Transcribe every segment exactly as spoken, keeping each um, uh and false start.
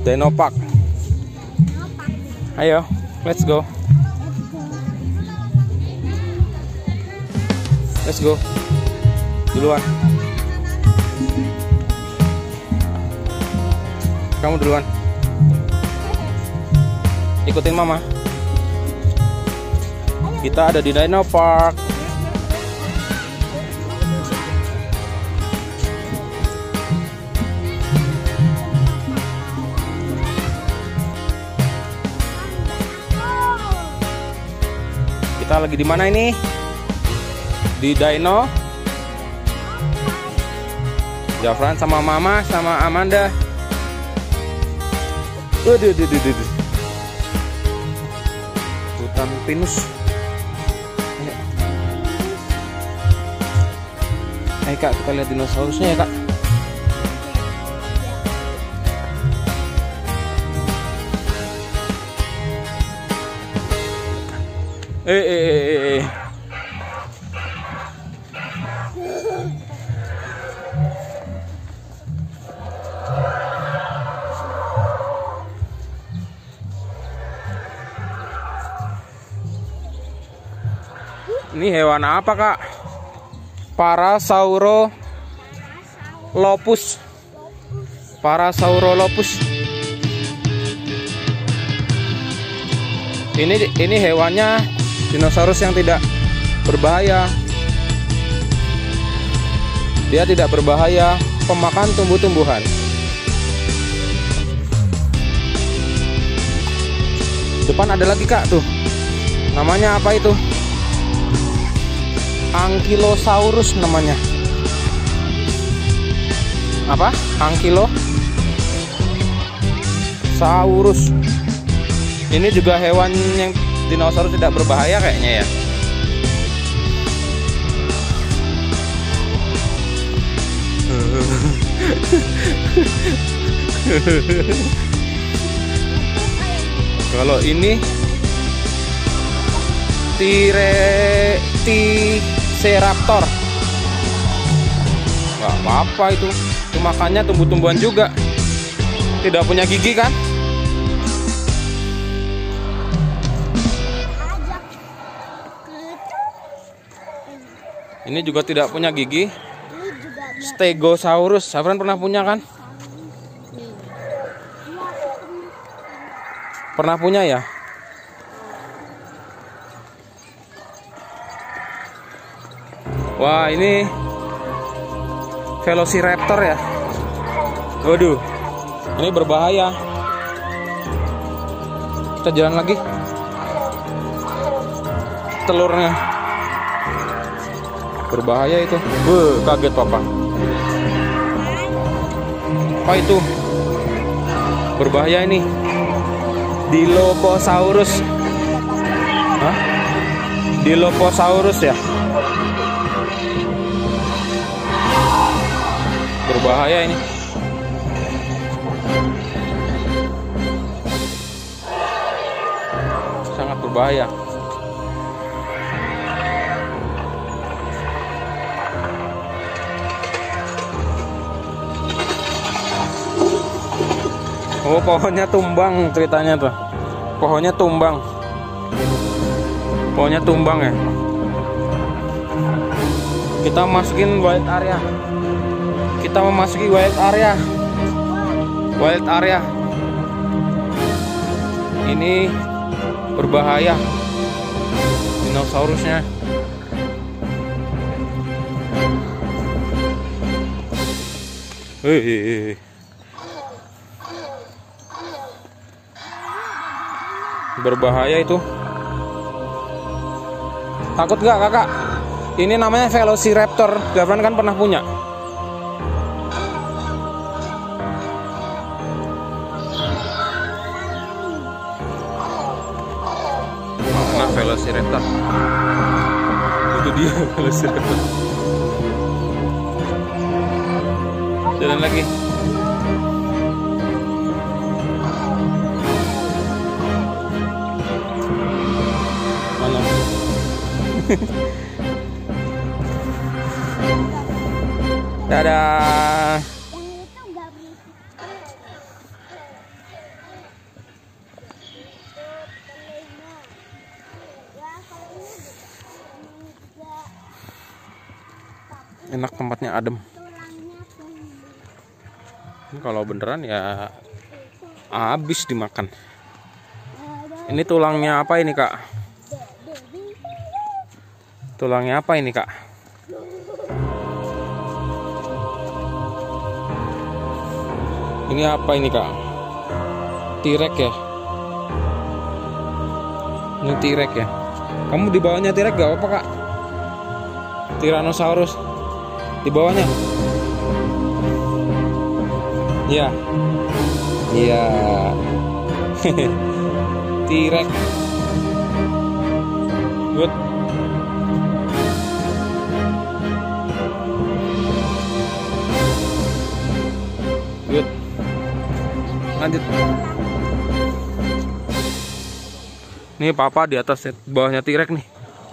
Dino Park. Ayo, let's go. Let's go. Duluan. Kamu duluan. Ikutin mama. Kita ada di Dino Park. Kita lagi di mana ini? Di Dino. Jafran sama mama sama Amanda. Waduh, waduh, waduh, waduh. Hutan pinus. Ayo. Ayo kak, kita lihat dinosaurusnya ya kak. Eh, eh, eh, eh. Ini hewan apa kak? Parasaurolophus. Parasaurolophus. Ini ini hewannya dinosaurus yang tidak berbahaya. Dia tidak berbahaya, pemakan tumbuh-tumbuhan. Depan ada lagi kak tuh. Namanya apa itu? Ankylosaurus namanya. Apa? Ankylosaurus. Ini juga hewan yang dinosaurus tidak berbahaya kayaknya ya. Kalau ini Triceratops. Nggak apa-apa itu. Itu makannya tumbuh-tumbuhan juga. Tidak punya gigi kan? Ini juga tidak punya gigi. Stegosaurus. Safran pernah punya kan? Pernah punya ya? Wah, ini Velociraptor ya. Waduh, ini berbahaya. Kita jalan lagi. Telurnya berbahaya itu. Wuh, kaget papa. Apa itu? Berbahaya ini. Dilophosaurus. Hah? Dilophosaurus ya. Berbahaya ini. Sangat berbahaya. Oh, pohonnya tumbang ceritanya tuh. Pohonnya tumbang. Pohonnya tumbang ya. Kita masukin wild area. Kita memasuki wild area. Wild area. Ini berbahaya. Dinosaurusnya. Hei. Berbahaya itu. Takut gak kakak? Ini namanya Velociraptor. Gavran kan pernah punya. Nah, Velociraptor. Itu dia Velociraptor. Jalan lagi. Mana? Dadah. Enak, tempatnya adem. Ini kalau beneran ya habis dimakan. Ini tulangnya apa ini, Kak? Tulangnya apa ini, Kak? Ini apa ini, Kak? Tirek ya? Ini tirek ya? Kamu di bawahnya tirek gak apa-apa, Kak? Tyrannosaurus di bawahnya. Iya. Iya. Tirek. Good. Good. Lanjut. Nih papa di atas, bawahnya tirek nih.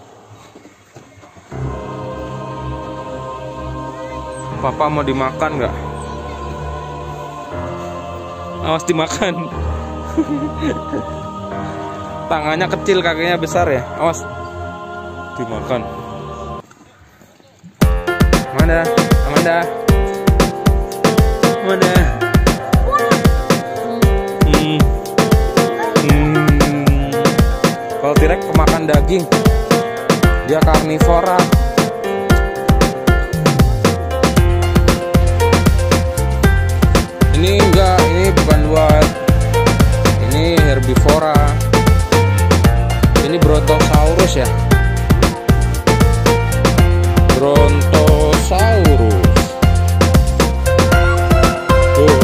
Papa mau dimakan nggak? Awas dimakan. Tangannya kecil, kakinya besar ya. Awas dimakan. Amanda, Amanda, Amanda. Hmm. Hmm. Kalau tirek pemakan daging, dia karnivora. Ini enggak, ini bukan luat. Ini herbivora. Ini Brontosaurus ya. Brontosaurus. Tuh.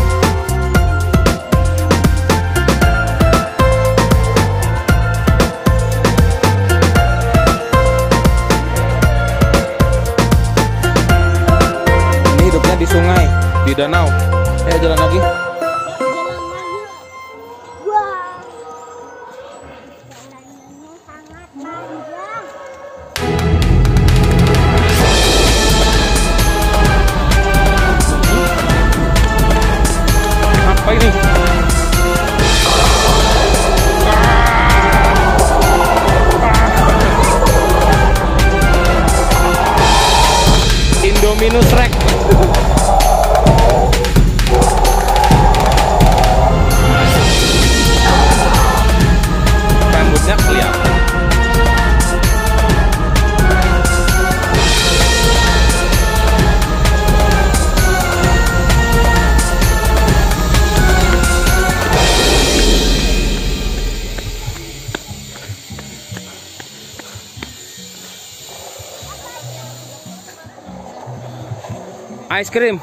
Ini hidupnya di sungai, di danau. Ayo jalan lagi. Jalan lagi. Wah. Jalanannya sangat panjang. Apa ini? Indominus Rex. Rambutnya kelihatan. Ice cream.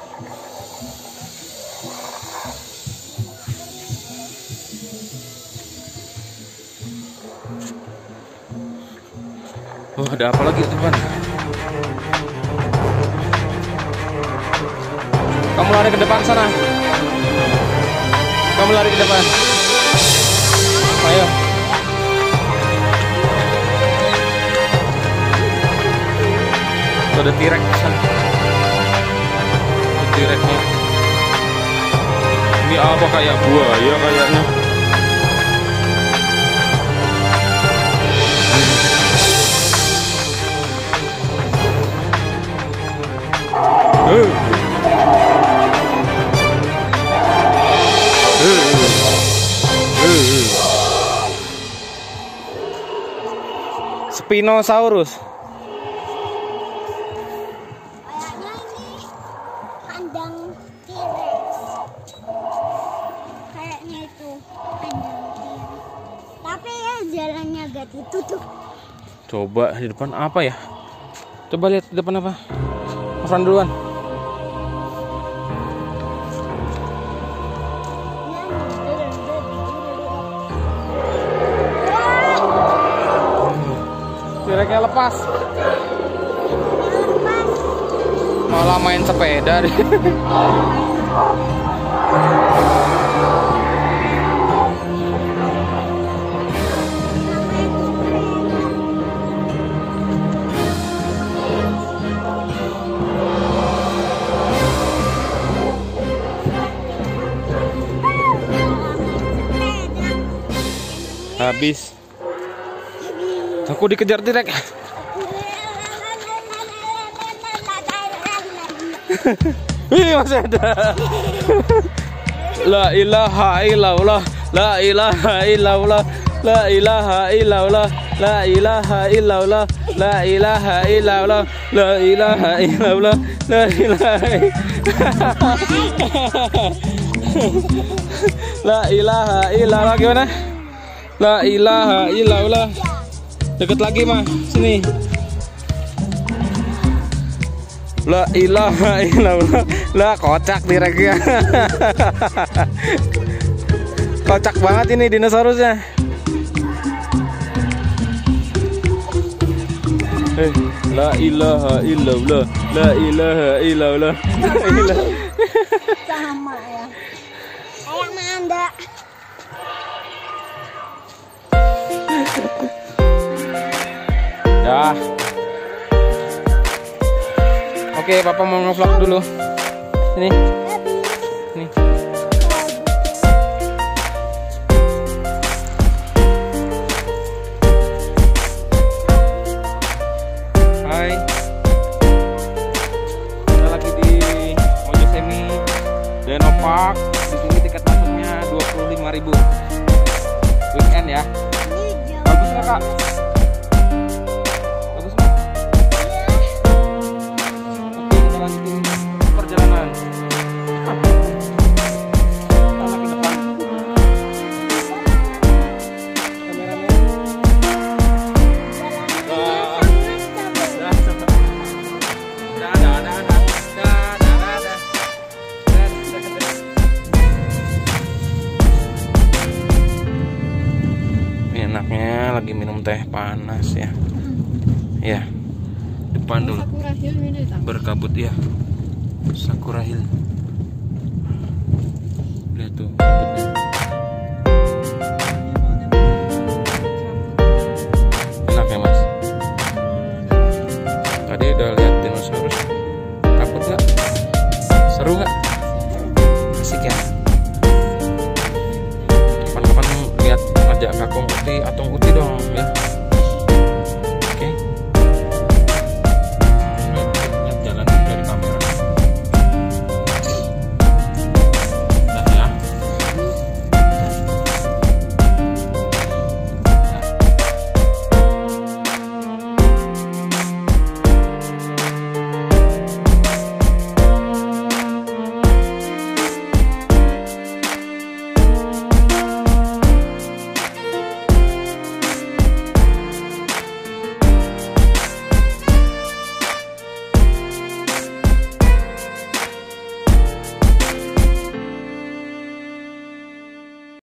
Oh, ada apa lagi teman? Kamu lari ke depan sana. Kamu lari ke depan. Ayo. Tuh ada tirek di sana. Tireknya. Ini apa, kayak buaya kayaknya. Uh. Uh. Uh. Spinosaurus. Kandang T-Rex. Kayaknya itu kandang T-Rex. Tapi ya jalannya agak ditutup. Coba di depan apa ya? Coba lihat di depan apa? Afran duluan. T-Rexnya lepas. Malah main sepeda deh. Habis. Aku dikejar T-Rex. Wih, masih ada. La ilaha illallah, la ilaha illallah, la ilaha illallah, la ilaha illallah, la ilaha illallah, la ilaha illallah, la ilaha La ilaha illallah. Gimana? La ilaha illallah. Deket lagi mah, sini. La ilaha illallah. Lah kocak direknya. Kocak banget ini dinosaurusnya. Eh, la ilaha illallah, la ilaha illallah. La ilaha. Sama ya. Kayak manda. Dah. Oke, Papa mau nge-vlog dulu. Ini. Nih. Hai. Kita lagi di Mojosemi Denopark. Di sini tiket masuknya dua puluh lima ribu. Weekend ya. Bagus nggak, Kak? Bagus nggak? Oke, kita lanjutin perjalanan. Kita ke depan. Kameramen. Dah. Dah. Dah, dah, dah, dah. Dah, dah, dah, dah. Enaknya lagi minum teh panas ya. Ya. Depan dulu. Sakura Hill ini tak? Berkabut ya. Sakura Hill. Lihat tuh kabutnya. Enak ya, Mas? Tadi udah lihat dinosaurus. Takut nggak? Seru nggak? Asik ya. Kapan-kapan lihat ngajak Kakung Uti, Atung Uti dong ya.